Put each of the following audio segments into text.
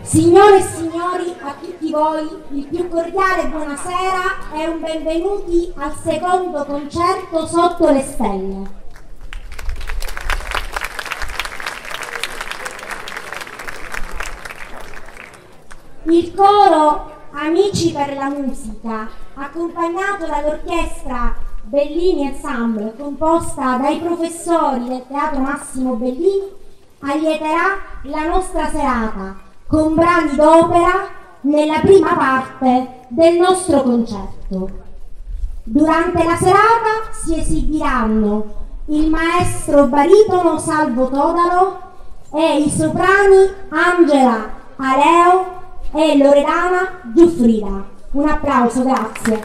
Signore e signori, a tutti voi il più cordiale buonasera e un benvenuti al secondo concerto Sotto le Stelle. Il coro Amici per la Musica, accompagnato dall'orchestra Bellini Ensemble, composta dai professori del Teatro Massimo Bellini, allieterà la nostra serata con brani d'opera nella prima parte del nostro concerto. Durante la serata si esibiranno il maestro baritono Salvo Todaro e i soprani Angela Aleo e Loredana Giuffrida. Un applauso, grazie.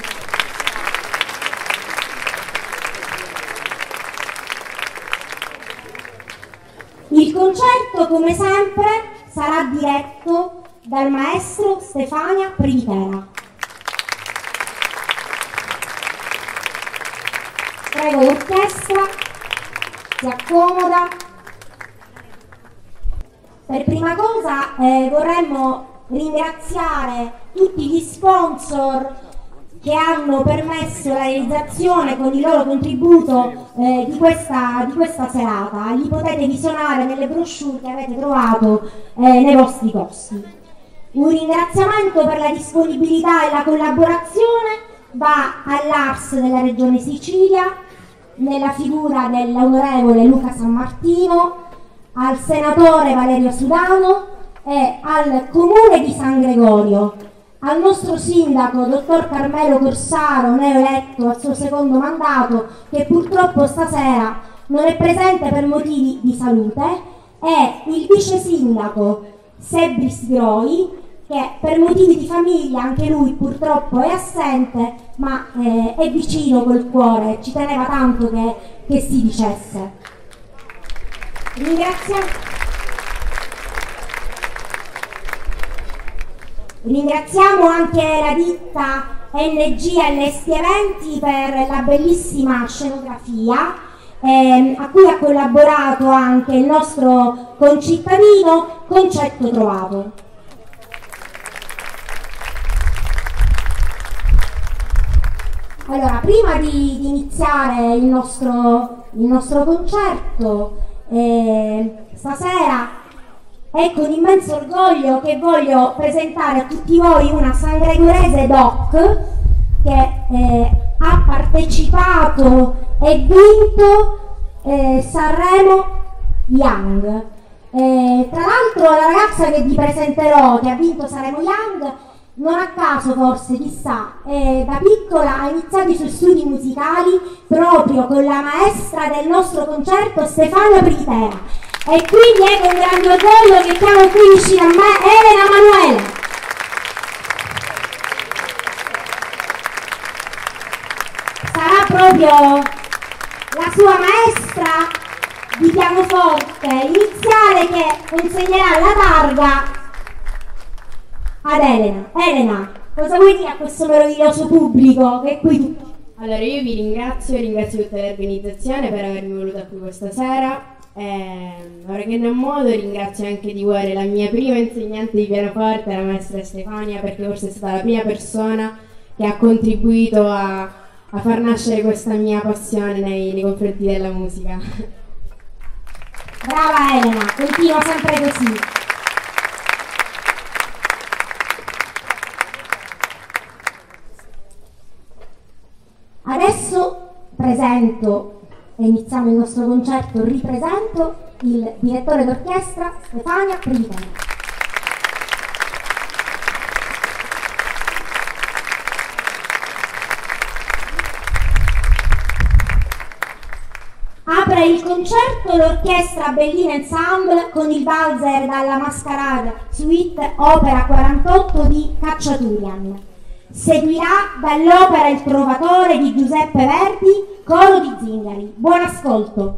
Il concerto, come sempre, sarà diretto dal maestro Stefania Privitera. Prego l'orchestra, si accomoda. Per prima cosa vorremmo ringraziare tutti gli sponsor che hanno permesso la realizzazione con il loro contributo di questa serata. Li potete visionare nelle brochure che avete trovato nei vostri posti. Un ringraziamento per la disponibilità e la collaborazione va all'ARS della Regione Sicilia, nella figura dell'onorevole Luca Sammartino, al senatore Valerio Sudano e al Comune di San Gregorio, al nostro sindaco, dottor Carmelo Corsaro, neoeletto al suo secondo mandato, che purtroppo stasera non è presente per motivi di salute, e il vice sindaco Sebris Groi, che per motivi di famiglia anche lui purtroppo è assente, ma è vicino col cuore, ci teneva tanto che si dicesse. Ringraziamo anche la ditta NG Allesti Eventi per la bellissima scenografia, a cui ha collaborato anche il nostro concittadino Concetto Trovato. Allora, prima di iniziare il nostro concerto, stasera è con immenso orgoglio che voglio presentare a tutti voi una sangregorese doc che ha partecipato e vinto Sanremo Young. Tra l'altro la ragazza che vi presenterò, che ha vinto Sanremo Young, non a caso forse, chissà, da piccola ha iniziato i suoi studi musicali proprio con la maestra del nostro concerto, Stefania Privitera. E quindi è con grande orgoglio che chiamo qui vicino a me Elena Manuela. Sarà proprio la sua maestra di pianoforte iniziale che consegnerà la targa ad Elena. Elena, cosa vuoi dire a questo meraviglioso pubblico che è qui tutto? Allora, io vi ringrazio tutta l'organizzazione per avermi voluta qui questa sera. Ora che non modo, ringrazio anche di cuore la mia prima insegnante di pianoforte, la maestra Stefania, perché forse è stata la prima persona che ha contribuito a far nascere questa mia passione nei confronti della musica. Brava Elena, continua sempre così. Adesso presento e iniziamo il nostro concerto, ripresento il direttore d'orchestra Stefania Privitera. Apre il concerto l'orchestra Bellini Ensemble con il valzer dalla Mascarada Suite Opera 48 di Cacciaturian. Seguirà dall'opera Il Trovatore di Giuseppe Verdi, coro di zingari. Buon ascolto.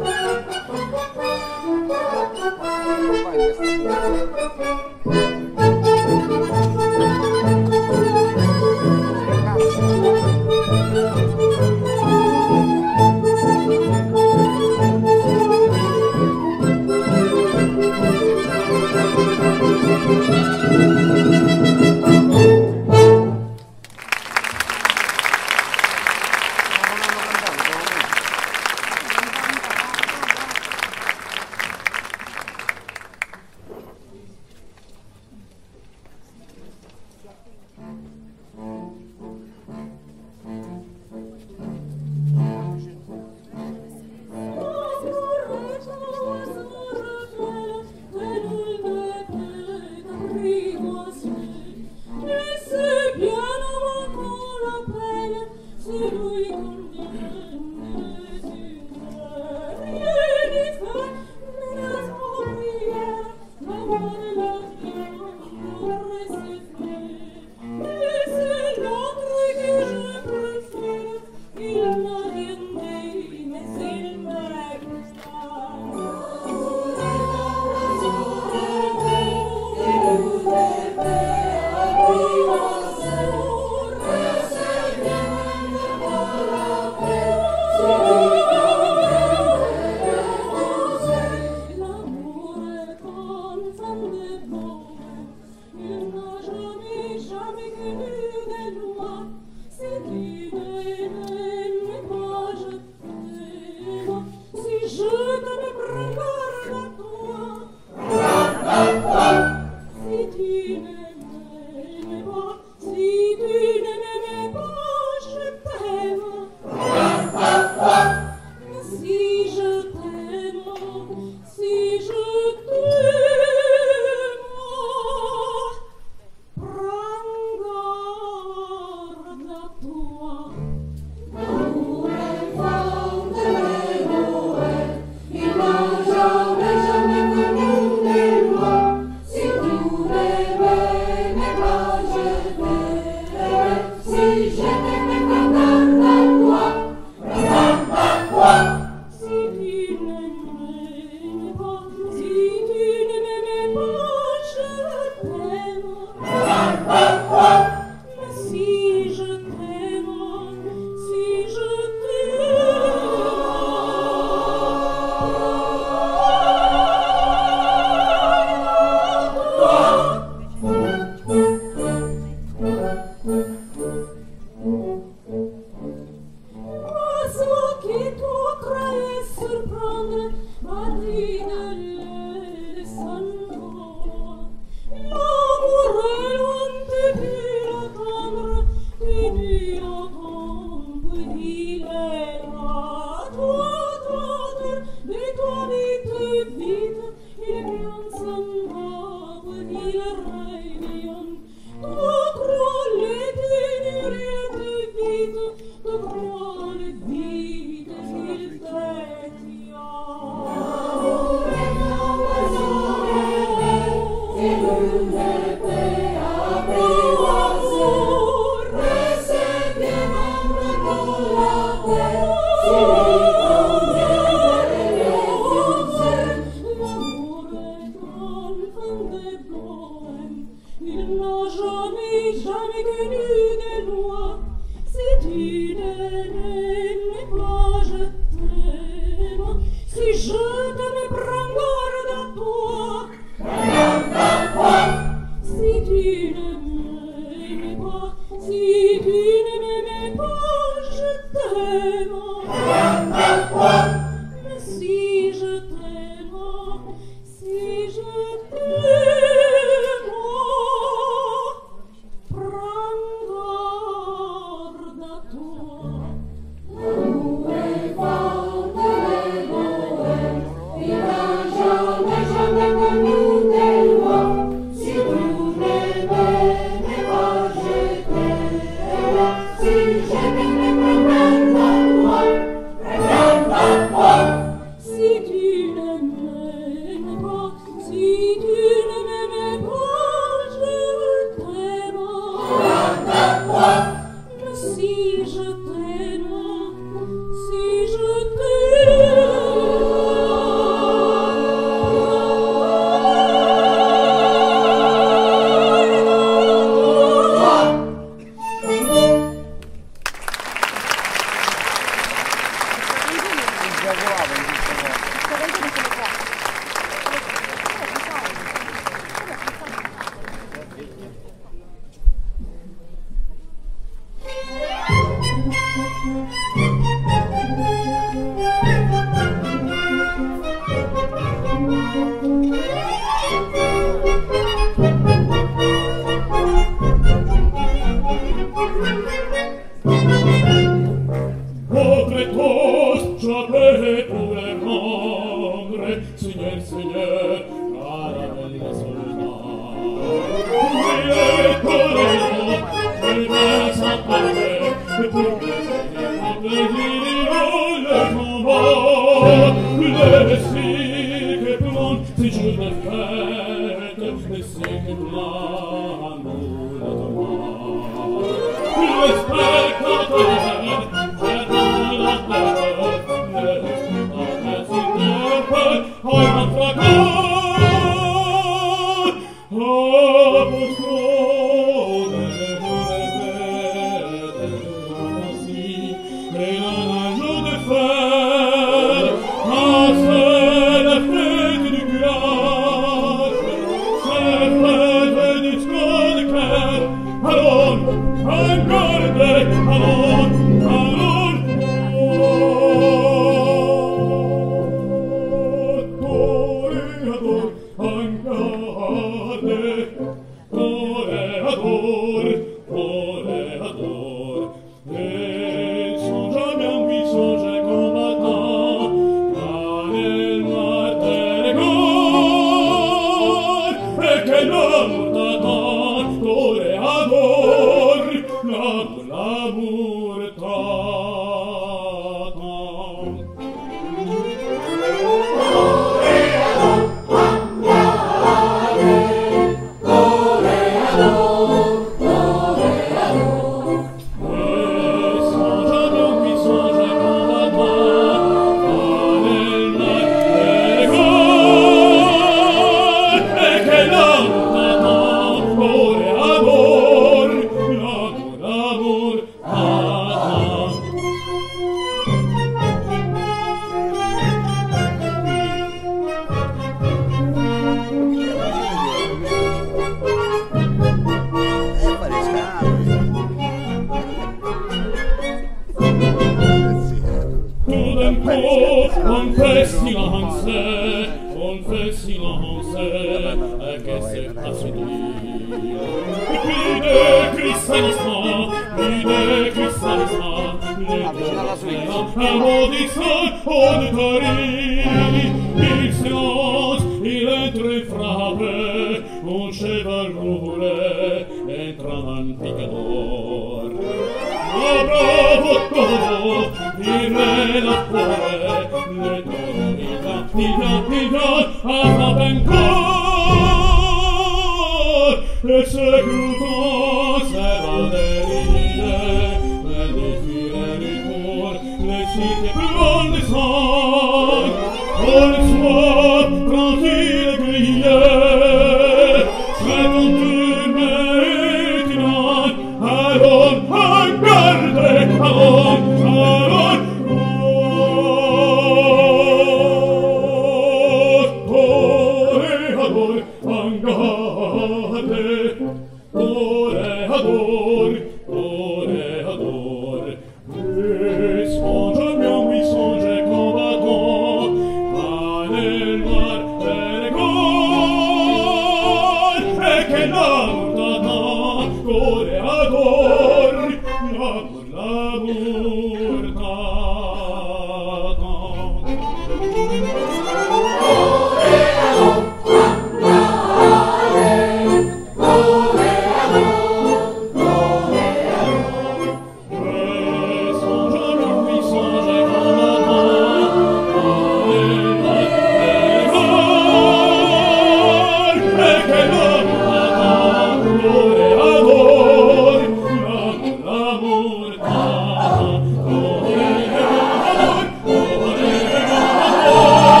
Oh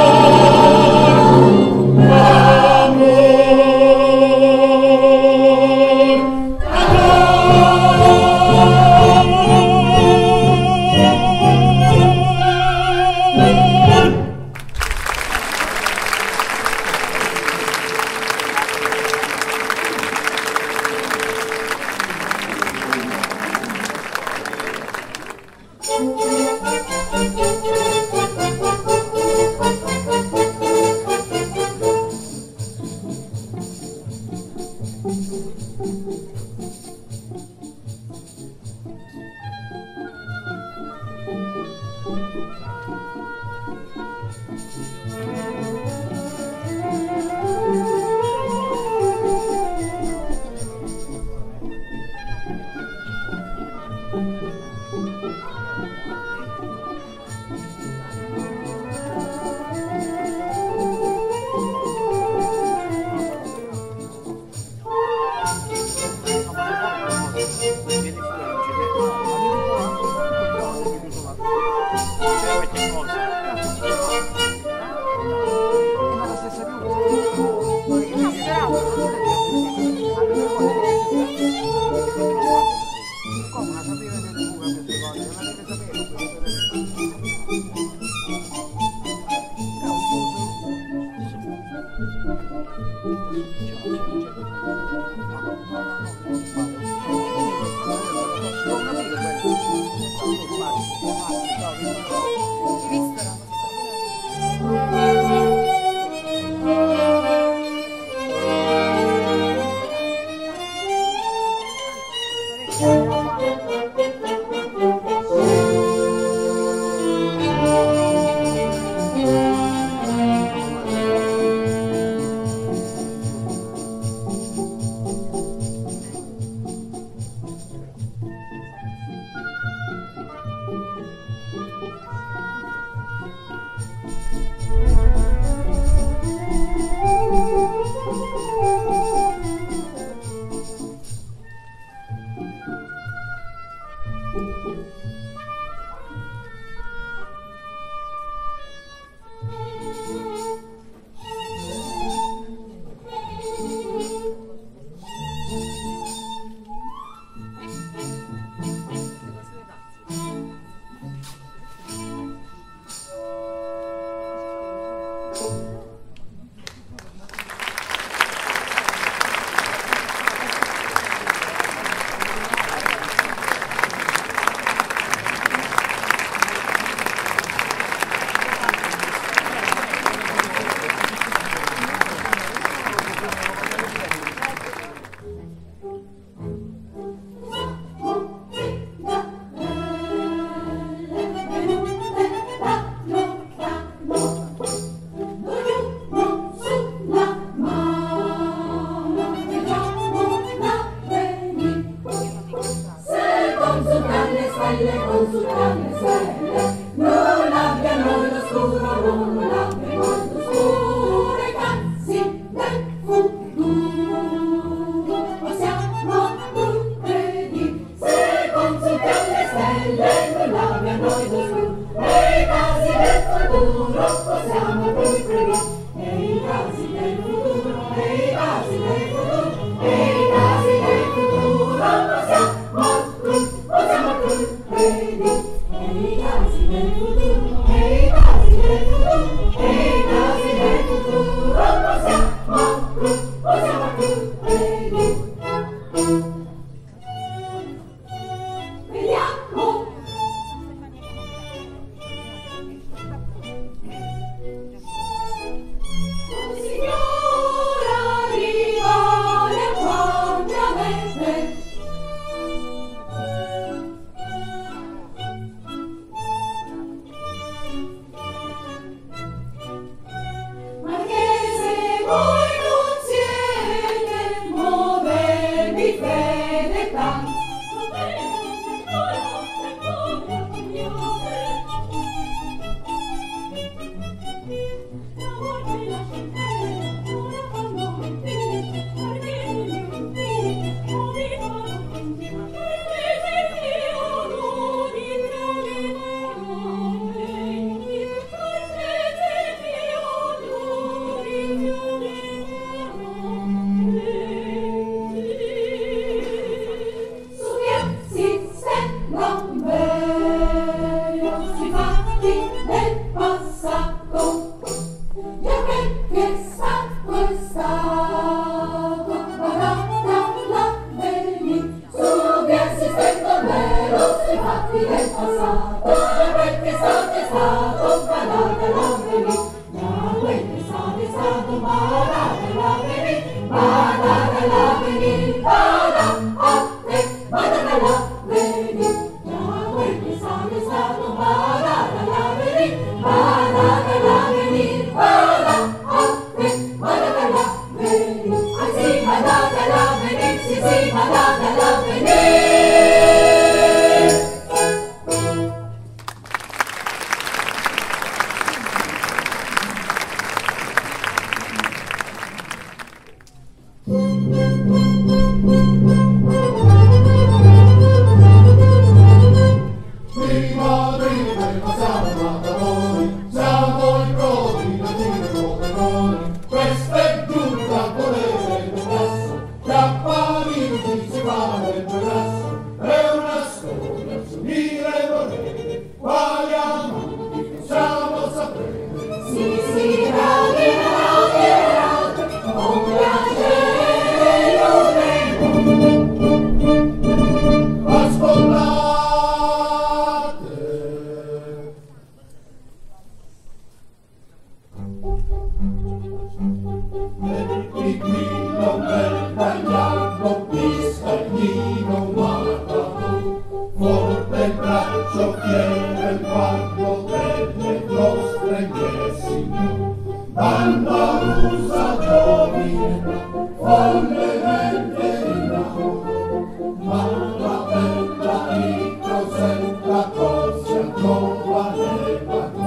Bandarusa giovine, follemente innamorò, ma la bella Rosetta Corsia giovane pagò.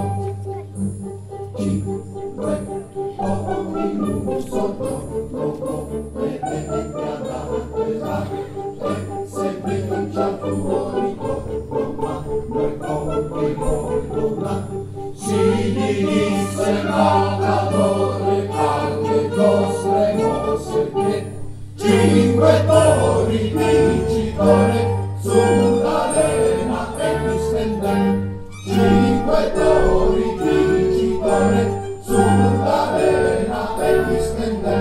Cinque ori in un soggiorno, completamente andate là, e se vince al tuo ritorno, ma noi colpiremo là. Si disse Matadore alle nostre mosse che cinque tori vincitore sull'arena e mi stende. Cinque tori vincitore sull'arena e mi stende.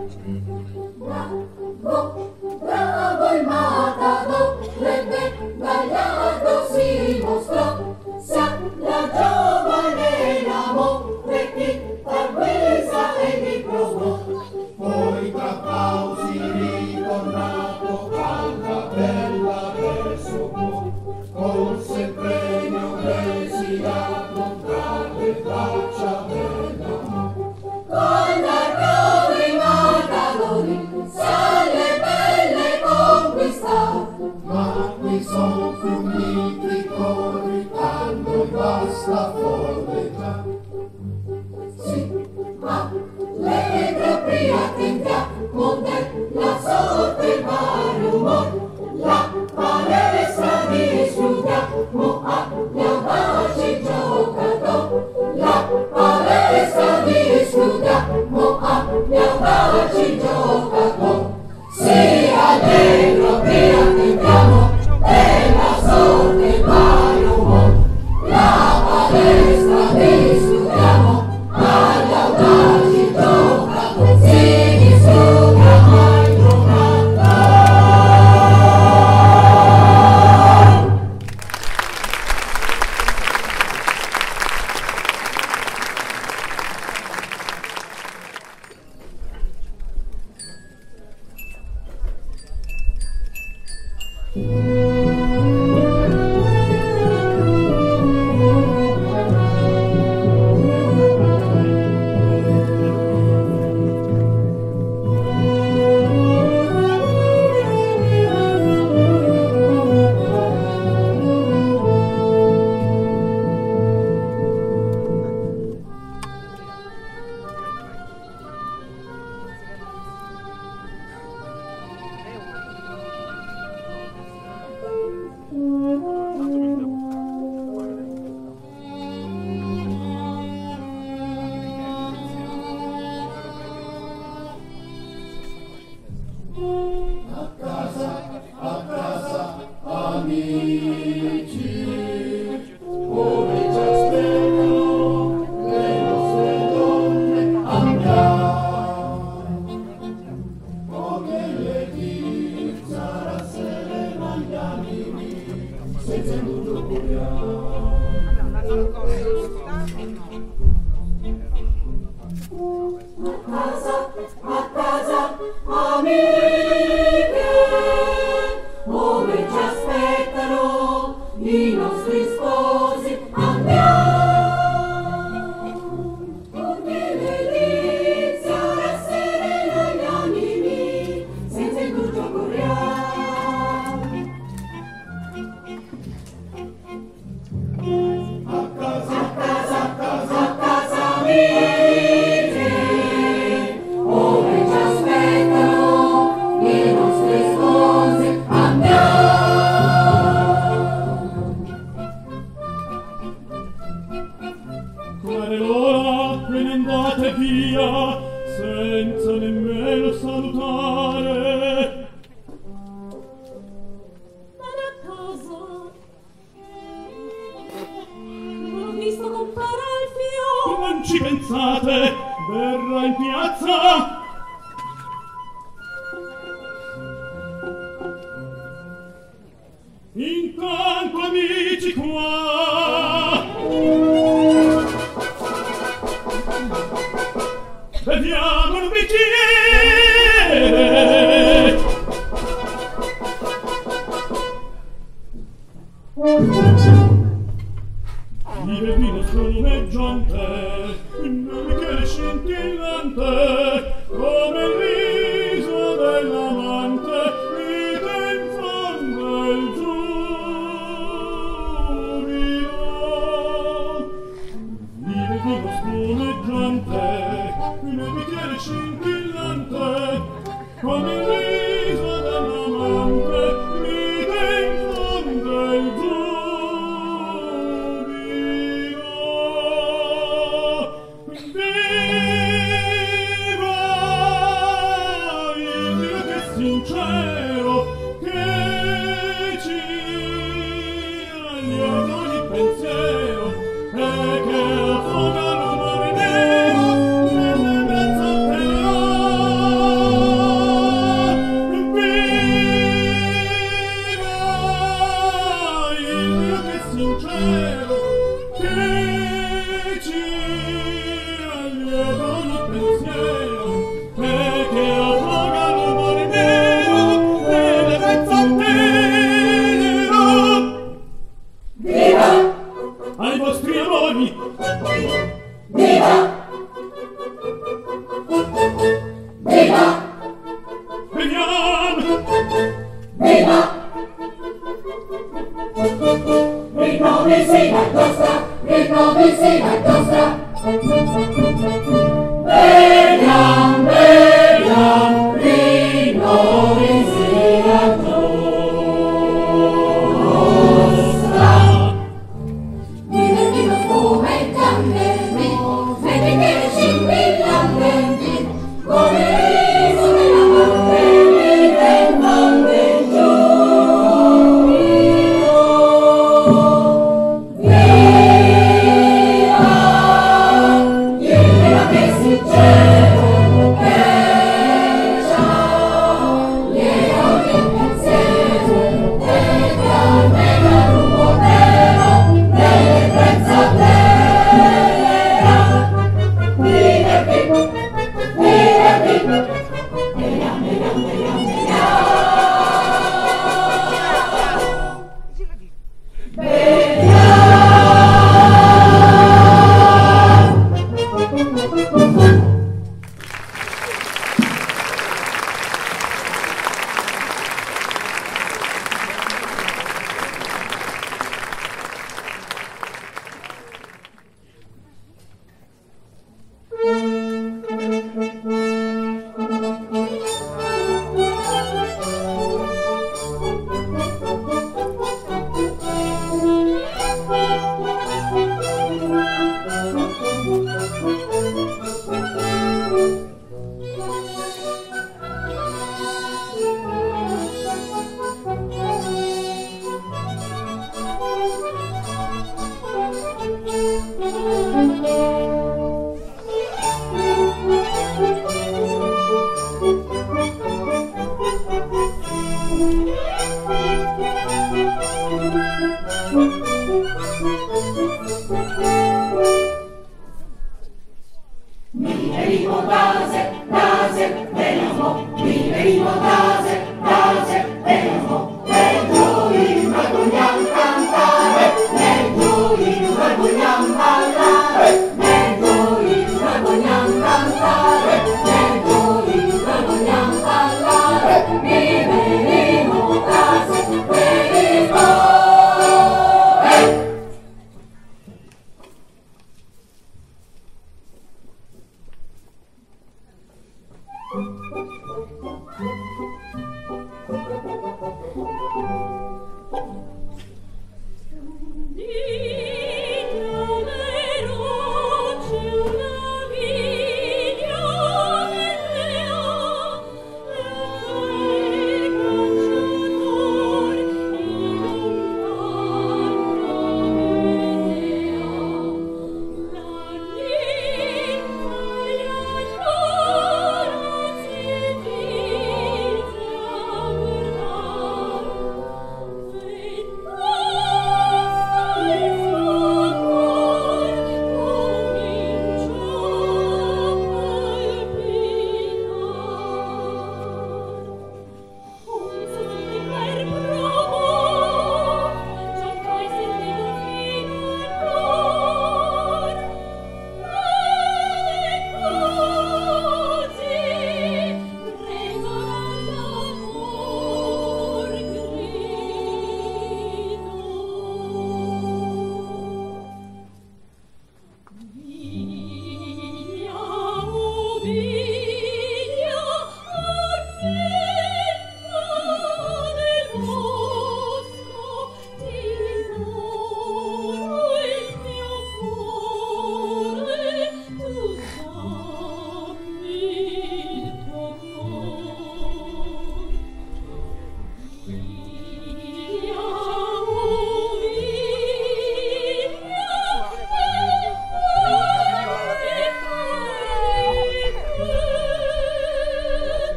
Bravo il Matadore che Gagliardo si mostrò. Sa la giovane l'amore chi a guisa e mi provò. Poi tra pausi ritornato alla bella verso colse il premio che si affrontate braccia dell'amore. Con ardore i matadori sale belle conquistate, ma qui son finiti corri quando basta folleggia. Sì, ma le proprie tentiamo della sorte vario umor, la palestra disfruttiamo agli audaci giocatori, la palestra disfruttiamo agli audaci giocatori. Sì, alle proprie tentiamo della sorte vario umor, la palestra disfruttiamo agli audaci giocatori. Si disfrutta mai giocando. A casa, amici, ove ci aspettano le nostre donne, andiamo. Oh, che letizia rasserena gli animi, senza indugio corriamo. A casa, amiche, ove ci aspettano i nostri sposi, andiamo. Perché l'edilizia rasserena gli animi, senza indugio corriamo. A casa, amici, ove ci aspettano i nostri sposi, Fare l'ora che ne andate via, senza nemmeno salutare. Vado a casa. Non ho visto compare Alfio. Non ci pensate, verrà in piazza. Intanto amici qua, beviamo un bicchiere. Vive vino spumeggiante, un bicchiere scende. scintillante, come il viso dell'amante, vide in fondo il giubilo. Vide il vino spumeggiante, in un bicchiere scintillante, come il viso dell'amante, vide in fondo il giubilo. Viva il Dio che è sincero, che ci allieta ogni pensiero e che affoga l'umore nero nell'ebbrezza tenera. Viva il Dio che è sincero, che ci allieta ogni pensiero e che affoga l'umore nero nell'ebbrezza tenera. Viva! Ai vostri amori, Viva! Viva! veniamo! Viva! Rinnovisi la nostra, rinnovisi la nostra. Veniam, veniam, rinnovisi la nostra. Vive il vino spumeggiante, vedi che scintillante, come il riso dell'amante, vive in fondo il giubilo. Viva il Dio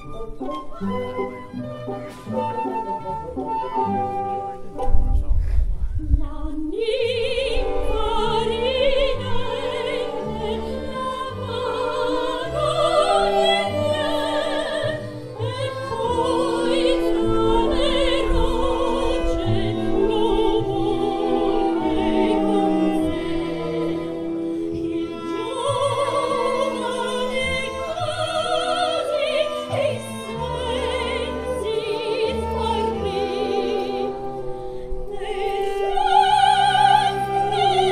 La ninfa ridente, la mano niente, e poi tra le rocce lo volle con sé. Il giovane così i sensi smarrì.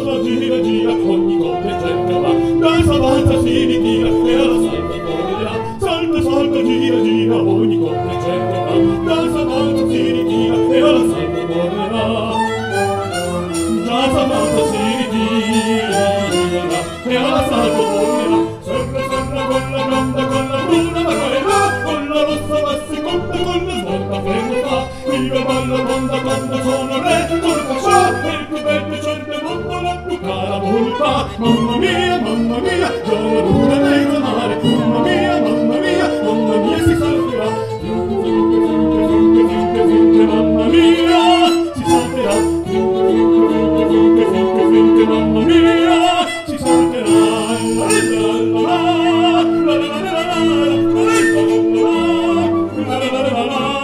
va, gira, gira, ogni coppia cerca va, danza, danza, si ritira e alla salta correrà. Salta, salta, gira, gira, ogni coppia cerca va, danza, danza, si ritira e alla salta correrà. Danza, danza, si ritira e alla salta correrà. Serra, serra, con la bionda, con la bruna, ma correrà, con la rossa va si conta, con la svolta fermo fa. Viva balla, banda, banda, sono re, sono cascià, e il più bello c'è il mondo, la più cara volta. Mamma mia, già la luna nel mare, mamma mia, si salterà. Finche, finche, finche, finche, finche, finche, mamma mia, si salterà. Finche, finche, finche, finche, finche, mamma mia, si salterà. La la la la, la la la la la, la la la la la.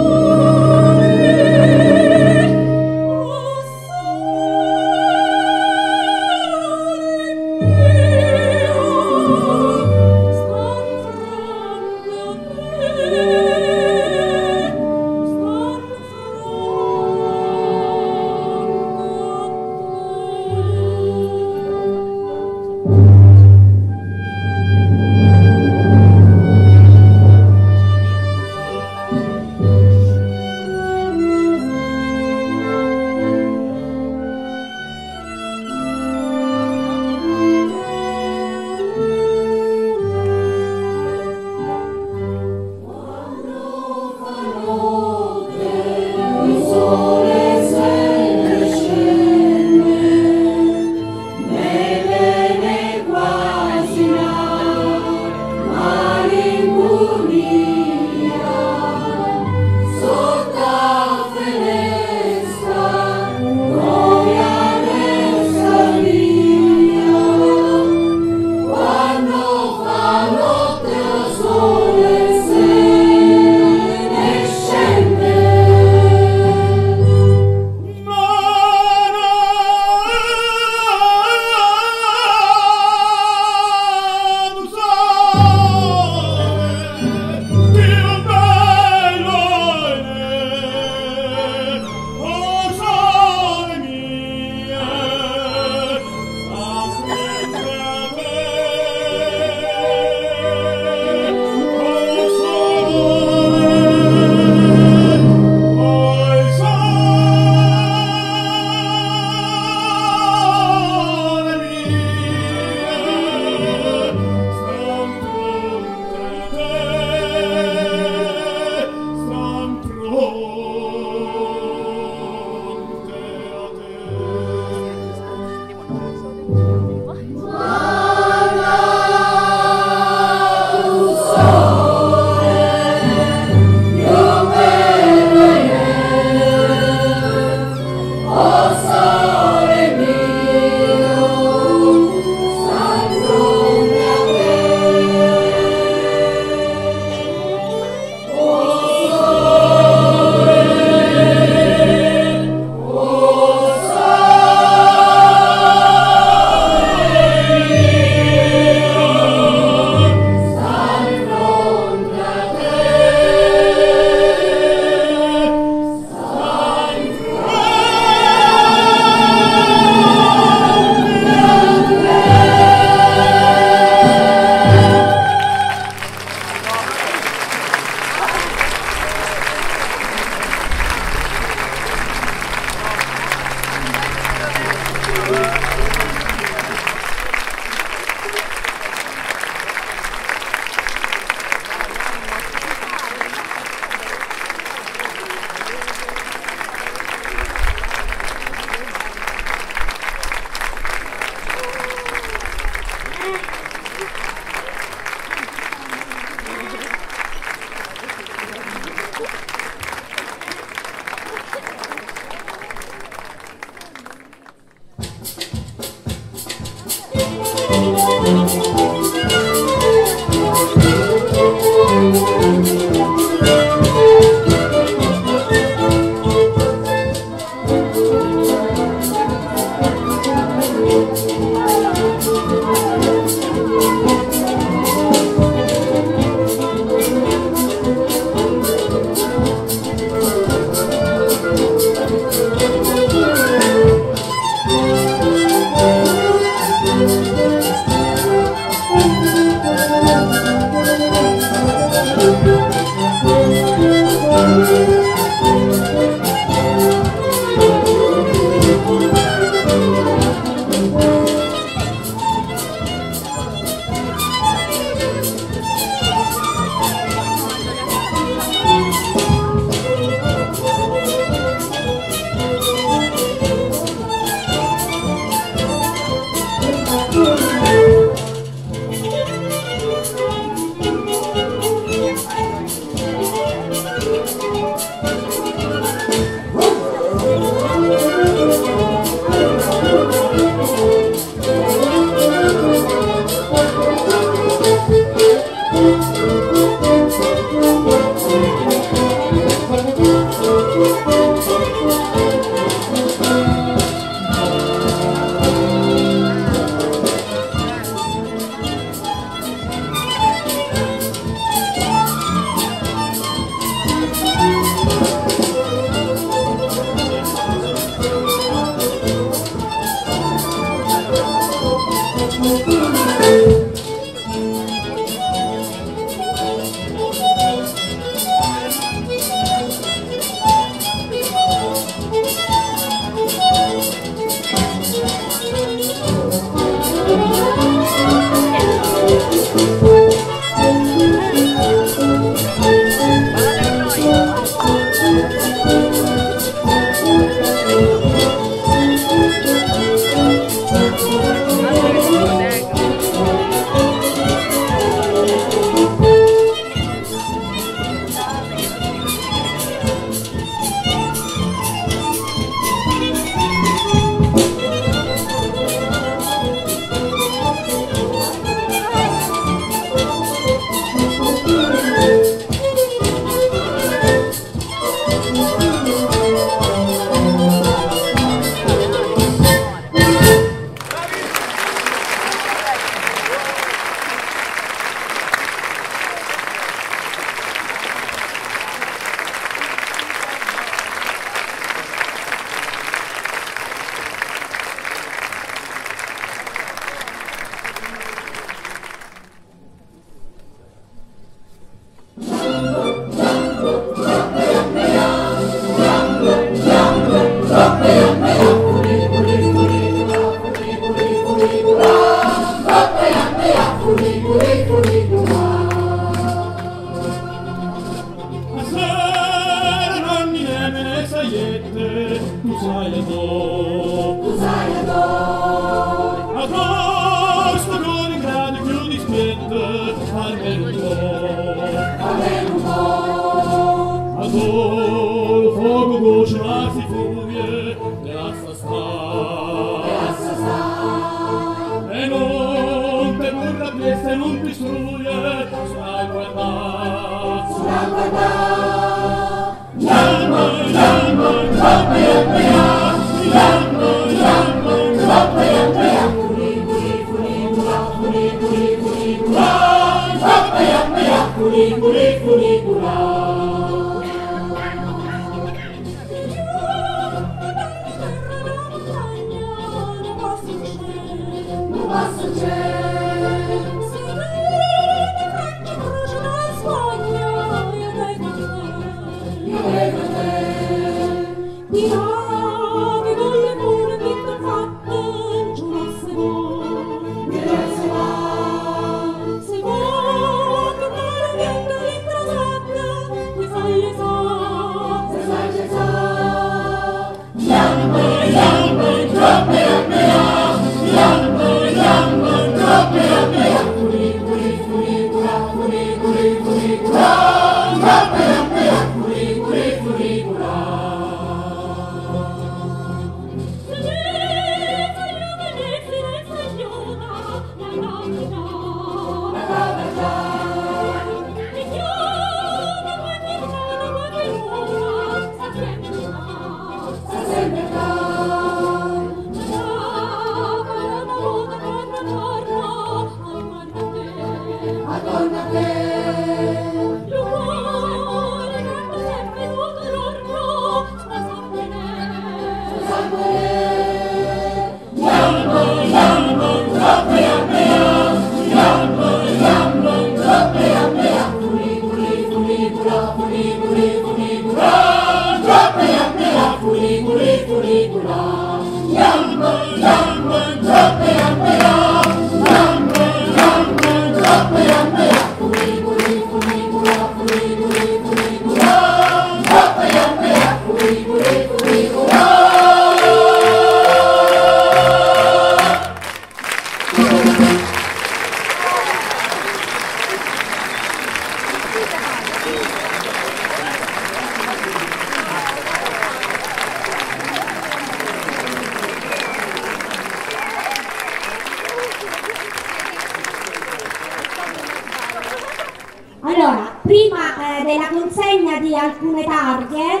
Allora, prima della consegna di alcune targhe,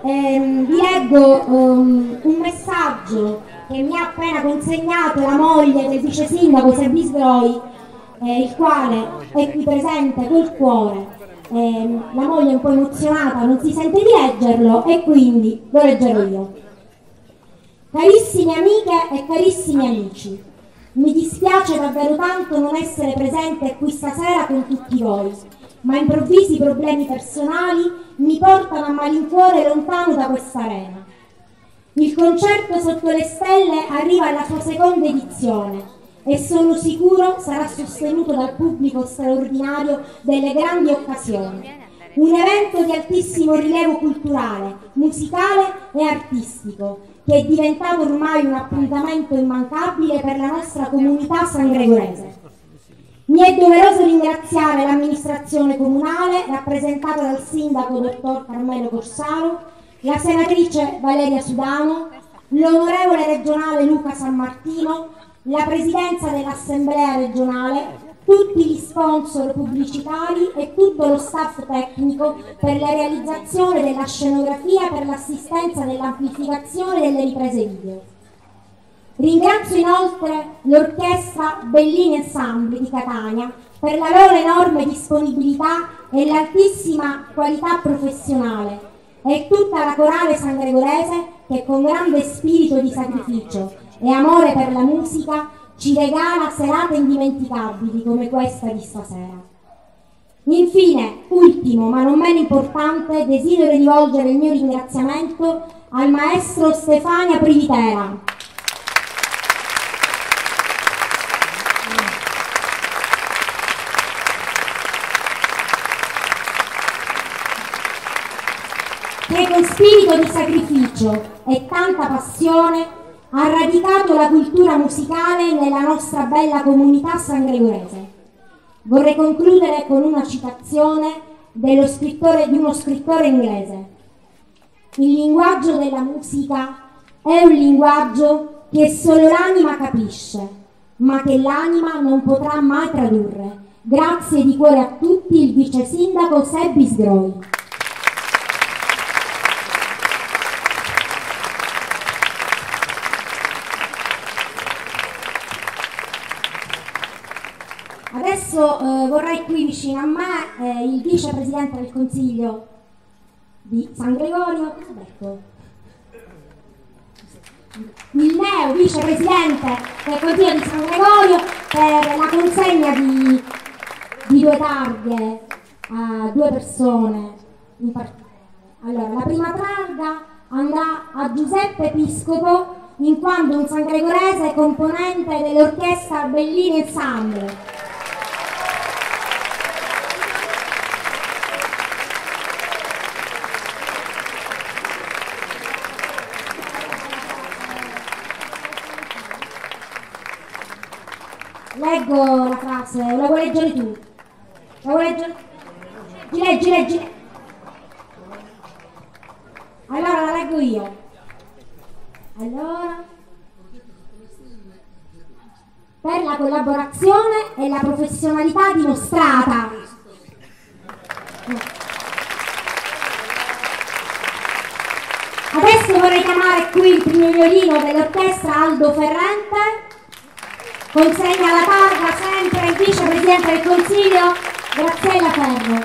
vi leggo un messaggio che mi ha appena consegnato la moglie del vice sindaco Sebi Sgroi, il quale è qui presente col cuore. La moglie è un po' emozionata, non si sente di leggerlo e quindi lo leggerò io. Carissime amiche e carissimi amici, mi dispiace davvero tanto non essere presente qui stasera con tutti voi, ma improvvisi problemi personali mi portano a malincuore lontano da questa arena. Il concerto Sotto le Stelle arriva alla sua seconda edizione e sono sicuro sarà sostenuto dal pubblico straordinario delle grandi occasioni. Un evento di altissimo rilievo culturale, musicale e artistico, che è diventato ormai un appuntamento immancabile per la nostra comunità sangregorese. Mi è doveroso ringraziare l'amministrazione comunale, rappresentata dal sindaco dottor Carmelo Corsaro, la senatrice Valeria Sudano, l'onorevole regionale Luca San Martino, la presidenza dell'assemblea regionale, tutti gli sponsor pubblicitari e tutto lo staff tecnico per la realizzazione della scenografia, per l'assistenza dell'amplificazione e delle riprese video. Ringrazio inoltre l'orchestra Bellini Ensemble di Catania per la loro enorme disponibilità e l'altissima qualità professionale e tutta la corale sangregorese che con grande spirito di sacrificio e amore per la musica ci regala serate indimenticabili come questa di stasera. Infine, ultimo ma non meno importante, desidero rivolgere il mio ringraziamento al maestro Stefania Privitera, che con spirito di sacrificio e tanta passione ha radicato la cultura musicale nella nostra bella comunità sangregorese. Vorrei concludere con una citazione di uno scrittore inglese. Il linguaggio della musica è un linguaggio che solo l'anima capisce, ma che l'anima non potrà mai tradurre. Grazie di cuore a tutti, il vice sindaco Sebi Sgroi. Adesso vorrei qui vicino a me il vicepresidente del Consiglio di San Gregorio, cosa ho detto? Il neo vicepresidente del Consiglio di San Gregorio per la consegna di due targhe a due persone in particolare. Allora, la prima targa andrà a Giuseppe Episcopo in quanto un sangregorese componente dell'orchestra Bellini Ensemble. Leggo la frase, la vuoi leggere tu? La vuoi leggere? Leggi. Allora la leggo io. Allora, per la collaborazione e la professionalità dimostrata. Adesso vorrei chiamare qui il primo violino dell'orchestra Aldo Ferrante. Consegna la targa sempre il vicepresidente del Consiglio Graziella Ferro.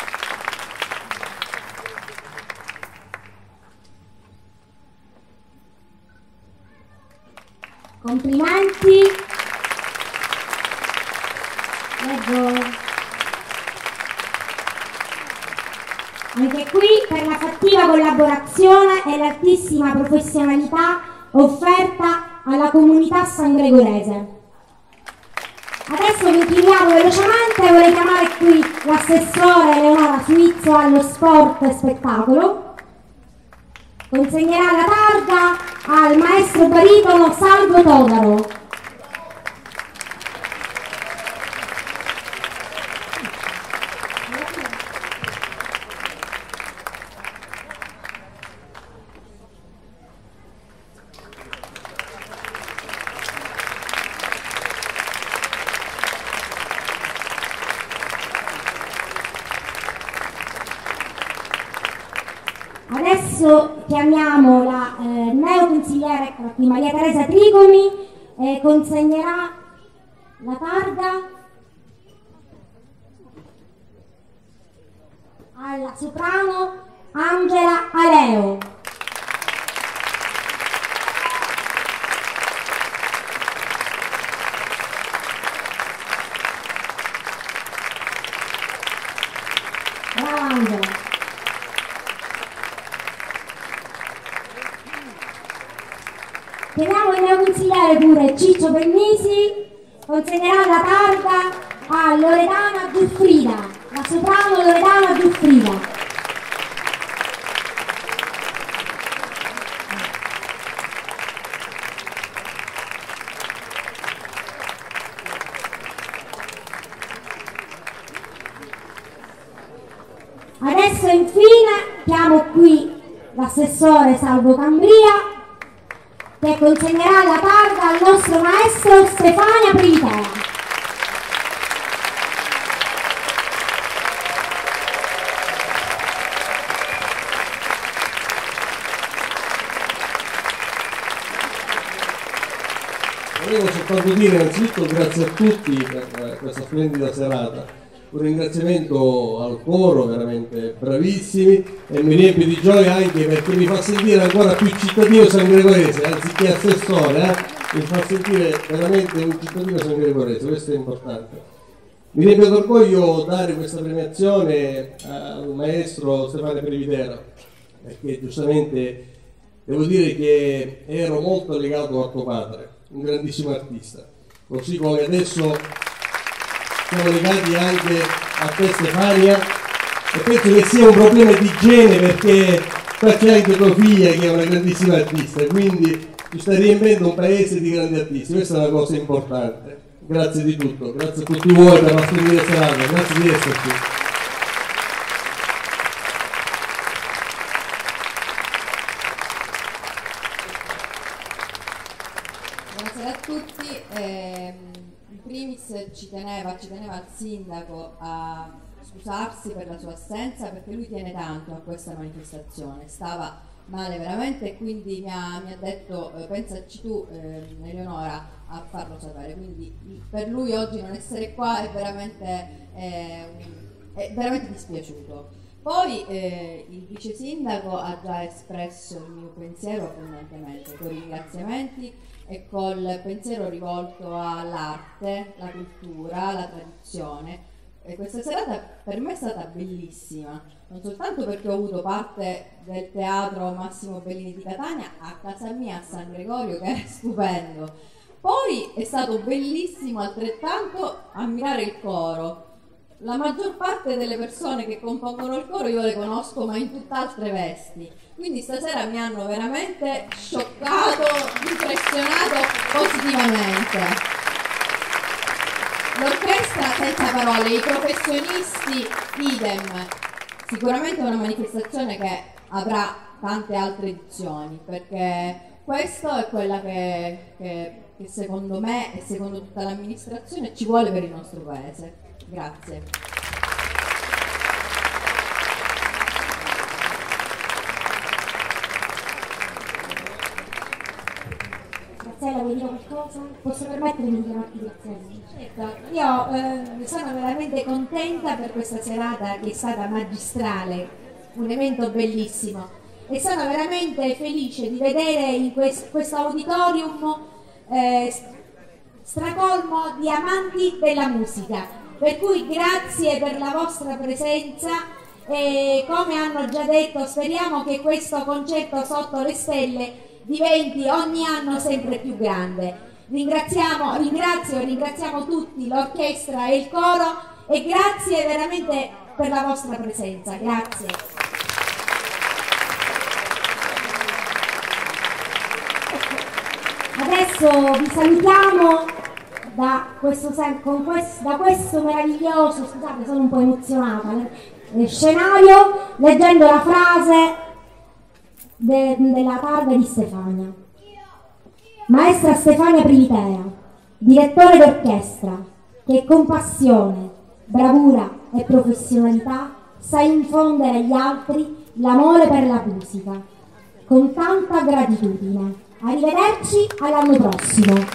Complimenti. Leggo. Anche qui per la fattiva collaborazione e l'altissima professionalità offerta alla comunità sangregorese. Adesso continuiamo velocemente, vorrei chiamare qui l'assessore Eleonora Suizzo allo sport e spettacolo. Consegnerà la targa al maestro baritono Salvo Todaro. Adesso chiamiamo la neoconsigliere Maria Teresa Trigomi e consegnerà la targa alla soprano Angela Aleo. Brava Angela. Chiamiamo il neoconsigliere pure Ciccio Bennisi, consegnerà la targa a Loredana Giuffrida, la soprano Loredana Giuffrida. Adesso infine chiamo qui l'assessore Salvo Cambria che consegnerà la targa al nostro maestro Stefania Privitea. Volevo soltanto dire innanzitutto grazie a tutti per questa splendida serata. Un ringraziamento al coro, veramente bravissimi, e mi riempie di gioia anche perché mi fa sentire ancora più cittadino sangregorese, anziché assessore, mi fa sentire veramente un cittadino sangregorese, questo è importante. Mi riempie d'orgoglio dare questa premiazione al maestro Stefano Privitea, perché giustamente devo dire che ero molto legato a tuo padre, un grandissimo artista, così come adesso siamo legati anche a te Stefania, e penso che sia un problema di igiene perché qua c'è anche tua figlia che è una grandissima artista, quindi ci sta riempiendo un paese di grandi artisti, questa è una cosa importante. Grazie di tutto, grazie a tutti voi per la splendida serata, grazie di esserci. Buonasera a tutti. In primis ci teneva il sindaco a scusarsi per la sua assenza perché lui tiene tanto a questa manifestazione, stava male veramente, e quindi mi ha detto pensaci tu Eleonora a farlo sapere, quindi per lui oggi non essere qua è veramente dispiaciuto. Poi il vice sindaco ha già espresso il mio pensiero abbondantemente, con i ringraziamenti e col pensiero rivolto all'arte, la cultura, la tradizione. E questa serata per me è stata bellissima, non soltanto perché ho avuto parte del teatro Massimo Bellini di Catania a casa mia a San Gregorio, che è stupendo. Poi è stato bellissimo altrettanto ammirare il coro. La maggior parte delle persone che compongono il coro io le conosco, ma in tutt'altre vesti. Quindi stasera mi hanno veramente scioccato, impressionato positivamente. L'orchestra senza parole, i professionisti idem. Sicuramente è una manifestazione che avrà tante altre edizioni, perché questa è quella che secondo me e secondo tutta l'amministrazione ci vuole per il nostro paese. Grazie. Graziella, vuoi dire qualcosa? Posso permettermi di chiamarti Graziella? Certo, io sono veramente contenta per questa serata che è stata magistrale, un evento bellissimo, e sono veramente felice di vedere in questo auditorium stracolmo di amanti della musica. Per cui grazie per la vostra presenza e come hanno già detto speriamo che questo concerto sotto le stelle diventi ogni anno sempre più grande. Ringraziamo tutti, l'orchestra e il coro, e grazie veramente per la vostra presenza. Grazie. Adesso vi salutiamo da questo meraviglioso, scusate sono un po' emozionata, scenario, leggendo la frase della targa di Stefania. Maestra Stefania Primitera, direttore d'orchestra, che con passione, bravura e professionalità sa infondere agli altri l'amore per la musica, con tanta gratitudine. Arrivederci all'anno prossimo.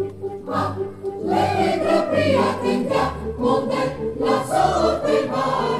Le proprie attività, con te la sorte va.